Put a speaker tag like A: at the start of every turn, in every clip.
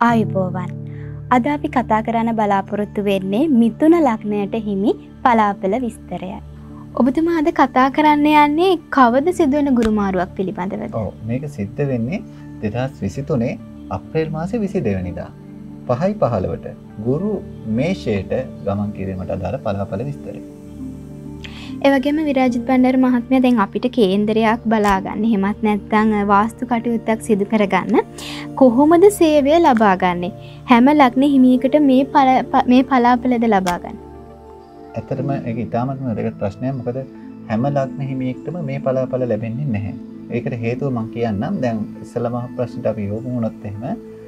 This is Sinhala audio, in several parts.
A: ආයුබෝවන්. අද අපි කතා කරන්න බලාපොරොත්තු වෙන්නේ මිථුන ලග්නයට හිමි පලාපල විස්තරය. ඔබතුමා අද කතා කරන්න යන්නේ කවද සිදුවෙන ගුරුමාරුවක් පිළිබඳවද?
B: ඔව්, මේක සිද්ධ වෙන්නේ 2023 අප්‍රේල් මාසේ 22 වෙනිදා 5:15ට ගුරු මේෂයට ගමන් කිරීමට අදාළ පලාපල විස්තරය.
A: ඒ වගේම විරාජිත් බණ්ඩාර මහත්මයා දැන් අපිට කේන්දරයක් බලා ගන්න. එහෙමත් නැත්නම් වාස්තු කටයුත්තක් සිදු කරගන්න කොහොමද සේවය ලබා ගන්නෙ? හැම ලග්න හිමියකට මේ පලාපලද ලබා ගන්න.
B: ඇත්තටම ඒක ඉතාමත්ම වැදගත් ප්‍රශ්නයක්. මොකද හැම ලග්න හිමියෙක්ටම මේ පලාපල ලැබෙන්නේ නැහැ. ඒකට හේතුව මම කියන්නම්. දැන් ඉස්සෙල්ලාම ප්‍රශ්නට අපි යොමු වුණොත් එහෙම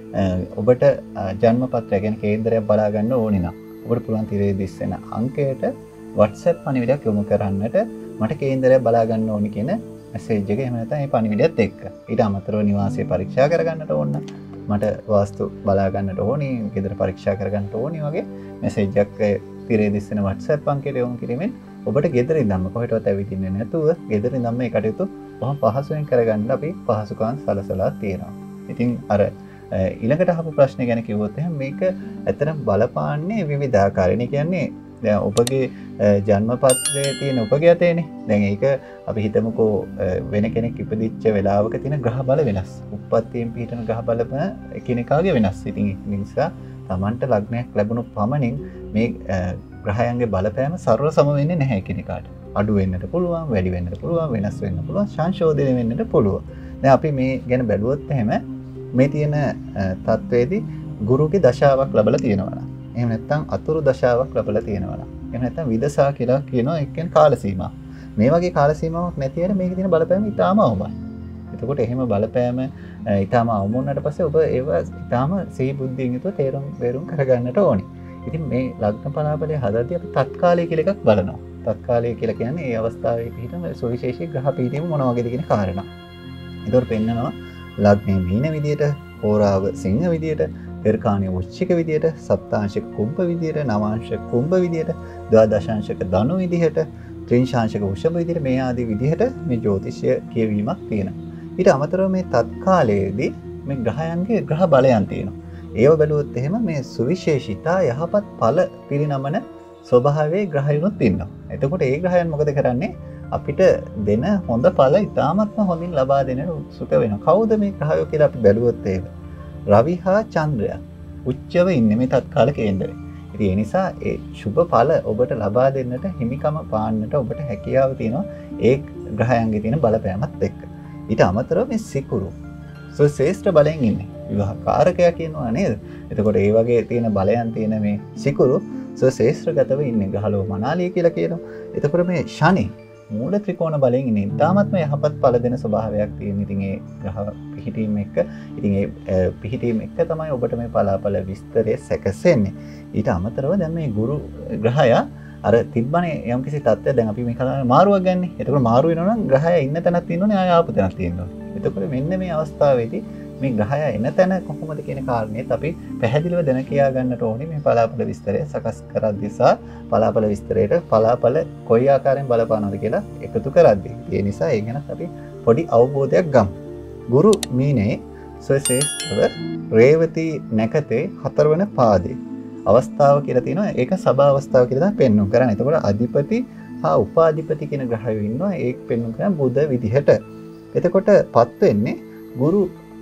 B: ඔබට ජන්ම පත්‍රය ගැන කේන්දරයක් බලා ගන්න ඕනේ නම් ඔබට පුළුවන් තිරේ දිස්සෙන අංකයට WhatsApp පණිවිඩයක් යොමු කරන්නට මට කේන්දරයක් බලා ගන්න ඕනි කියන මැසේජ් එක. එහෙම නැත්නම් මේ පණිවිඩයත් එක්ක ඊට අමතරව නිවාසය පරීක්ෂා කරගන්නට ඕන, මට වාස්තු බලා ගන්නට ඕනි, ගෙදර පරීක්ෂා කරගන්නට ඕනි වගේ මැසේජ් එකක් තිරේ දිස්සෙන WhatsApp අංකයට යොමු කිරීමෙන් ඔබට ගෙදර ඉඳන්ම කොහෙටවත් ඇවිදින්නේ නැතුව ගෙදර ඉඳන්ම මේ කටයුතු බොහොම පහසුවෙන් කරගන්න අපි පහසුකම් සලසලා තියෙනවා. ඉතින් අර ඊළඟට අහපු ප්‍රශ්නේ ගැන කිව්වොත් එහෙනම් මේක ඇත්තටම බලපාන්නේ විවිධාකාරයෙන්. කියන්නේ දැන් ඔබගේ ජන්ම පත්‍රයේ තියෙන ඔබගේ අතේනේ. දැන් ඒක අපි හිතමුකෝ වෙන කෙනෙක් ඉපදිච්ච වෙලාවක තියෙන ග්‍රහ බල වෙනස්. උප්පත්තියෙන් පිටන ග්‍රහ බලම එකිනෙකාගේ වෙනස්. ඉතින් ඒ නිසා Tamanට ලග්නයක් ලැබුණු පමණින් මේ ග්‍රහයන්ගේ බලපෑම සර්ව සම වෙන්නේ නැහැ එකිනෙකාට. අඩු වෙන්නට පුළුවන්, වැඩි වෙන්නට පුළුවන්, වෙනස් වෙන්න පුළුවන්, සංශෝධනය වෙන්නට පුළුවන්. දැන් අපි මේ ගැන බැලුවොත් එහෙම මේ තියෙන තත්වයේදී ගුරුගේ දශාවක් ලැබලා තියෙනවා. එහෙම නැත්නම් අතුරු දශාවක් ලැබලා තියෙනවා. එහෙම නැත්නම් විදසා කියලා කියනවා. ඒ කියන්නේ කාල සීමා. මේ වගේ කාල සීමාවක් නැති අර මේකේ තියෙන බලපෑම ඉතාම අවමයි. එතකොට එහෙම බලපෑම ඉතාම අවම වුණාට පස්සේ ඔබ ඒව ඉතාම සිහි බුද්ධියෙන් යුතුව තේරුම් බේරුම් කරගන්නට ඕනේ. ඉතින් මේ ලග්න පලාපලයේ හදද්දී අපි තත්කාලය කියලා එකක් බලනවා. තත්කාලය කියලා කියන්නේ ඒ අවස්ථාවේ පිහිටම සුවිශේෂී ග්‍රහ පීඨීම මොන වගේද කියන කාරණා. ඒතකොට පෙන්නනවා ලග්නේ මීන විදියට, හෝරාව සිංහ විදියට, පෙරකාණිය වෘශ්චික විදියට, සප්තාංශක කුම්භ විදියට, නවාංශක කුම්භ විදියට, ද්වාදශාංශක ධනු විදියට, ත්‍රිංශාංශක වෘෂභ විදියට මේ ආදී විදියට මේ ජ්‍යොතිෂය කියවීමක් තියෙනවා. ඊට අමතරව මේ තත්කාලයේදී මේ ග්‍රහයන්ගේ ග්‍රහ බලයන් තියෙනවා. ඒව බැලුවොත් එහෙම මේ සුවිශේෂිතා යහපත් ඵල පිරිනමන ස්වභාවයේ ග්‍රහයන්ුත් ඉන්නවා. එතකොට ඒ ග්‍රහයන් මොකද කරන්නේ? අපිට දෙන හොඳ ඵල ඉතාමත්ම හොඳින් ලබා දෙන්න උත්සුක වෙනවා. කවුද මේ ග්‍රහයෝ කියලා අපි බැලුවොත් එහෙම රවි හා චන්ද්‍රය උච්චව ඉන්නේ මේ තත්කාල කේන්දරේ. ඉතින් ඒ නිසා ඒ සුබ ඵල ඔබට ලබා දෙන්නට හිමිකම පාන්නට ඔබට හැකියාව තියෙනවා ඒ ග්‍රහයන්ගේ තියෙන බලපෑමත් එක්ක. ඊට අමතරව මේ සිකුරු ශ්‍රේෂ්ඨ බලයෙන් ඉන්නේ. විවාහ කාරකයා කියනවා නේද? එතකොට ඒ වගේ තියෙන බලයන් තියෙන මේ සිකුරු ශ්‍රේෂ්ඨගතව ඉන්නේ. ග්‍රහලෝ මනාලිය කියලා කියනවා. එතකොට මේ ශනි මූල ත්‍රිකෝණ බලයෙන් ඉන්නේ. තාමත්ම යහපත් ඵල දෙන ස්වභාවයක් තියෙන. ඉතින් ඒ ග්‍රහ පිහිටීම එක්ක ඉතින් ඒ පිහිටීම එක්ක තමයි ඔබට මේ පලාපල විස්තරය සැකසෙන්නේ. ඊට අමතරව දැන් මේ ගුරු ග්‍රහය අර තිබ්බනේ යම්කිසි තත්ත්වයක් දැන් අපි මේ කතාවේ මාරුවක් ගන්නනේ. එතකොට මාරු වෙනවා නම් ග්‍රහය ඉන්න තැනක් තියෙනවනේ ආය ආපු තැනක් තියෙනවා. එතකොට මෙන්න මේ අවස්ථාවේදී මේ ග්‍රහය එන තැන කොහොමද කියන කාරණේත් අපි පැහැදිලිව දැන කියා ගන්නට ඕනේ මේ පලාපල විස්තරය සකස් කරද්දී සහ පලාපල විස්තරයට පලාපල කොයි ආකාරයෙන් බලපානවද කියලා එකතු කරද්දී. ඒ නිසා ඒ ගැන අපි පොඩි අවබෝධයක් ගමු. ගුරු මීනේ සුවශේෂ්ඨව රේවති නැකතේ 4 වෙනි පාදේ අවස්ථාව කියලා තියෙනවා. ඒක සබා අවස්ථාව කියලා තමයි පෙන්වන්න කරන්නේ. එතකොට අධිපති හා උපාධිපති කියන ග්‍රහයෝ ඉන්නවා. ඒක පෙන්වන්න කරන්නේ බුධ විදිහට. එතකොට පත් වෙන්නේ ගුරු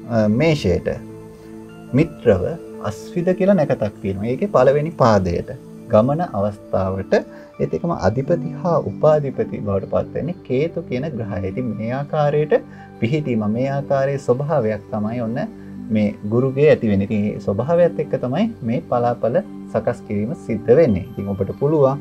B: මේෂයට. මිත්‍රව අස්විද කියලා නැකතක් තියෙනවා. ඒකේ පළවෙනි පාදයට ගමන අවස්ථාවට ඒත් එකම අධිපති හා උපාධිපති බවට පත් වෙන්නේ කේතු කියන ග්‍රහය. ඉතින් මේ ආකාරයට පිහිටීම මේ ආකාරයේ ස්වභාවයක් තමයි ඔන්න මේ ගුරුගේ ඇති වෙන්නේ. ඉතින් මේ ස්වභාවයත් එක්ක තමයි මේ පලාපල සකස් කිරීම සිද්ධ වෙන්නේ. ඉතින් ඔබට පුළුවන්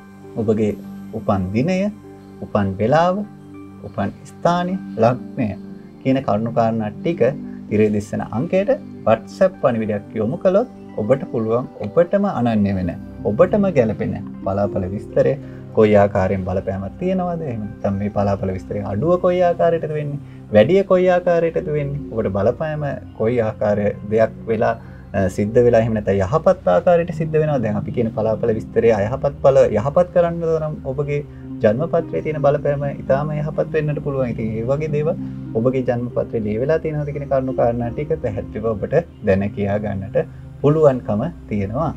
B: ඔබගේ උපන් දිනය, උපන් වේලාව, උපන් ස්ථානය, ලග්නය කියන කරුණු කාරණා ටික තිරේ දිස්සන අංකයට WhatsApp පණිවිඩයක් යොමු කළොත් ඔබට පුළුවන් ඔබටම අනන්‍ය වෙන, ඔබටම ගැළපෙන පලාපල විස්තරය කොයි ආකාරයෙන් බලපෑමක් තියෙනවද? එහෙම නැත්නම් මේ පලාපල විස්තරේ අඩුව කොයි ආකාරයකටද වෙන්නේ? වැඩිය කොයි ආකාරයකටද වෙන්නේ? ඔබට බලපෑම කොයි ආකාරය දෙයක් වෙලා සිද්ධ වෙලා එහෙම නැත්නම් යහපත් ආකාරයට සිද්ධ වෙනවා. දැන් අපි කියන පලාපල විස්තරයේ අයහපත් ඵල යහපත් කරන්න නම් ඔබගේ ජන්මපත්‍රයේ තියෙන බලපෑම ඉතාම යහපත් වෙන්නට පුළුවන්. ඉතින් ඒ වගේ දේවල් ඔබගේ ජන්මපත්‍රයේ ලියවිලා තියෙනවද කියන කරුණු කාරණා ටික පැහැදිලිව ඔබට දැන කියා ගන්නට පුළුවන්කම තියෙනවා.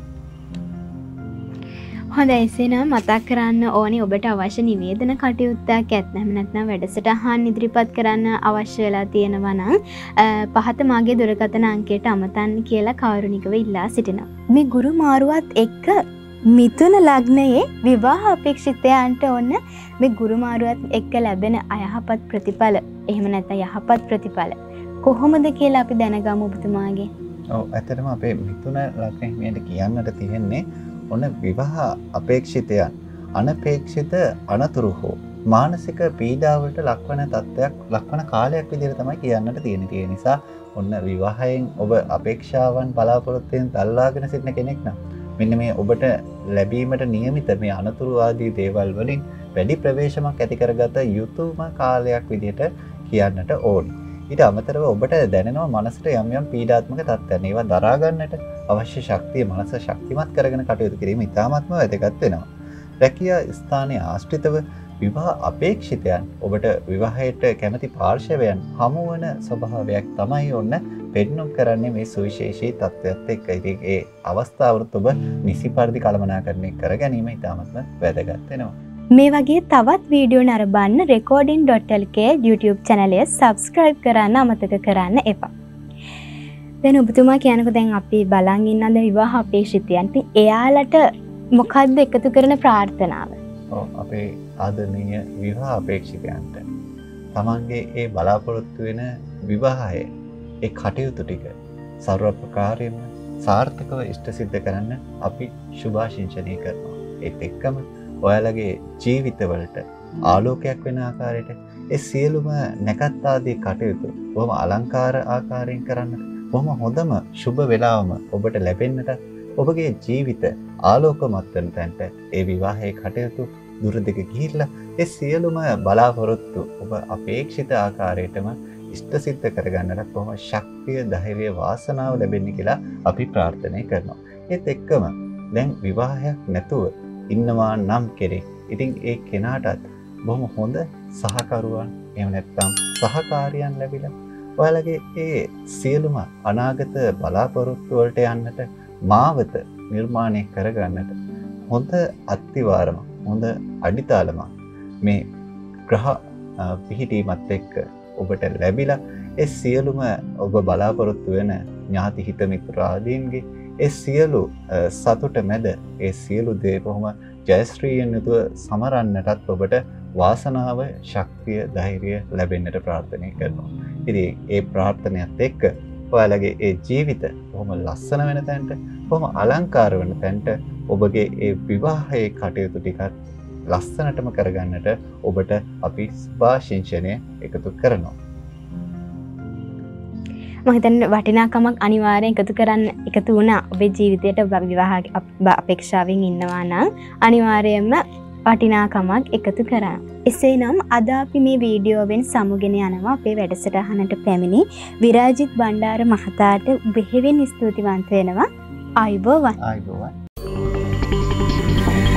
A: හොඳයි එසේනම් මතක් කරන්න ඕනේ ඔබට අවශ්‍ය නිවේදන කටයුත්තක් ඇත්නම් නැත්නම් වැඩසටහන් ඉදිරිපත් කරන්න අවශ්‍ය වෙලා තියෙනවා නම් පහත මාගේ දුරකථන අංකයට අමතන්න කියලා කාරුණිකව ඉල්ලා සිටිනවා. මේ ගුරු මාරුවත් එක්ක මිථුන ලග්නයේ විවාහ අපේක්ෂිතයන්ට ඕන මේ ගුරු මාරුවත් එක්ක ලැබෙන අයහපත් ප්‍රතිඵල එහෙම නැත්නම් යහපත් ප්‍රතිඵල කොහොමද කියලා අපි දැනගමු ඔබතුමාගේ.
B: ඔව් ඇත්තටම අපේ මිථුන ලග්නයේ මේකට කියන්නට තියෙන්නේ ඔන්න විවාහ අපේක්ෂිතයන් අනපේක්ෂිත අනතුරු හෝ මානසික පීඩාවට ලක්වන තත්ත්වයක් ලක්වන කාලයක් විදිහට තමයි කියන්නට තියෙන්නේ. ඒ නිසා ඔන්න විවාහයෙන් ඔබ අපේක්ෂාවන් බලාපොරොත්තුෙන් දල්ලාගෙන සිටින කෙනෙක් නම් මෙන්න මේ ඔබට ලැබීමට නියමිත මේ අනතුරු ආදී දේවල් වලින් වැඩි ප්‍රවේශමක් ඇති කරගත යුතුම කාලයක් විදිහට කියන්නට ඕනේ. ඊට අමතරව ඔබට දැනෙනවා මනසට යම් යම් පීඩාත්මක තත්ත්වයන් ඒවා දරා ගන්නට අවශ්‍ය ශක්තිය මනස ශක්තිමත් කරගෙන කටයුතු කිරීම ඉතාමත්ම වැදගත් වෙනවා. රැකියා ස්ථානයේ ආශ්‍රිතව විවාහ අපේක්ෂිතයන් ඔබට විවාහයට කැමති පාර්ශවයන් හමු වන ස්වභාවයක් තමයි ඔන්න පෙන්නුම් කරන්නේ මේ සුවිශේෂී තත්ත්වයත් එක්ක. ඉතින් ඒ අවස්ථාවලත් ඔබ නිසි පරිදි කළමනාකරණය කර ගැනීම ඉතාමත්ම වැදගත් වෙනවා.
A: මේ වගේ තවත් වීඩියෝ නරඹන්න recording.lk YouTube channel එක subscribe කරන්න අමතක කරන්න එපා. දැන් ඔබතුමා කියනකොට දැන් අපි බලන් ඉන්නද විවාහ අපේක්ෂිතයන්. ඉතින් එයාලට මොකද්ද එකතු කරන ප්‍රාර්ථනාව?
B: ඔව් අපේ ආදරණීය විවාහ අපේක්ෂිතයන්ට තමන්ගේ ඒ බලාපොරොත්තු වෙන විවාහය ඒ කටයුතු ටික සර්ව ප්‍රකාරයෙන්ම සාර්ථකව ඉෂ්ට සිද්ධ කරන්න අපි සුභාශිංසනය කරනවා. ඒත් එක්කම ඔයාලගේ ජීවිතවලට ආලෝකයක් වෙන ආකාරයට ඒ සියලුම නැකත් ආදී කටයුතු බොහොම අලංකාර ආකාරයෙන් කරන්නට බොහොම හොඳම සුබ වේලාවම ඔබට ලැබෙන්නට ඔබගේ ජීවිත ආලෝකමත් වෙන තැනට ඒ විවාහයේ කටයුතු දුරදිග ගිහිල්ලා ඒ සියලුම බලාපොරොත්තු ඔබ අපේක්ෂිත ආකාරයටම ඉෂ්ට සිද්ධ කරගන්නට බොහොම ශක්තිය ධෛර්යය වාසනාව ලැබෙන්න කියලා අපි ප්‍රාර්ථනා කරනවා. ඒත් එක්කම දැන් විවාහයක් නැතුව ඉන්නවා නම් කෙනෙක්. ඉතින් ඒ කෙනාටත් බොහොම හොඳ සහකරුවන් එහෙම නැත්නම් සහකාරියන් ලැබිලා ඔයාලගේ ඒ සියලුම අනාගත බලාපොරොත්තු වලට යන්නට මාවත නිර්මාණය කරගන්නට හොඳ අත්තිවාරම හොඳ අඩිතාලම මේ ග්‍රහ පිහිටීමත් එක්ක ඔබට ලැබිලා ඒ සියලුම ඔබ බලාපොරොත්තු වෙන ඥාති හිත මිත්‍රාදීන්ගේ ඒ සියලු සතුට මැද ඒ සියලු දේ බොහොම ජයශ්‍රීයෙන් යුතුව සමරන්නටත් ඔබට වාසනාව ශක්තිය ධෛර්යය ලැබෙන්නට ප්‍රාර්ථනා කරනවා. ඉතින් ඒ ප්‍රාර්ථනාවත් එක්ක ඔයාලගේ ඒ ජීවිත බොහොම ලස්සන වෙන තැනට බොහොම අලංකාර වෙන තැනට ඔබගේ ඒ විවාහයේ කටයුතු ටිකත් ලස්සනටම කරගන්නට ඔබට අපි සුභාශිංසනය එකතු කරනවා.
A: මම හිතන්නේ වටිනාකමක් අනිවාර්යෙන් එකතු වුණා. ඔබේ ජීවිතයට විවාහ අපේක්ෂාවෙන් ඉන්නවා නම් අනිවාර්යයෙන්ම වටිනාකමක් එකතු කරා. එසේනම් අද අපි මේ වීඩියෝවෙන් සමුගෙන යනවා අපේ වැඩසටහනට පැමිණි විරාජිත් බණ්ඩාර මහතාට බෙහෙවින් ස්තුතිවන්ත වෙනවා. ආයුබෝවන්.
B: ආයුබෝවන්.